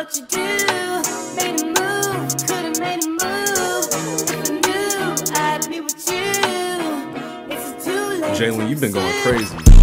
what you do. Made a move, could've made a move. If I knew I'd be with you. It's too late. Jalen, you've been going crazy.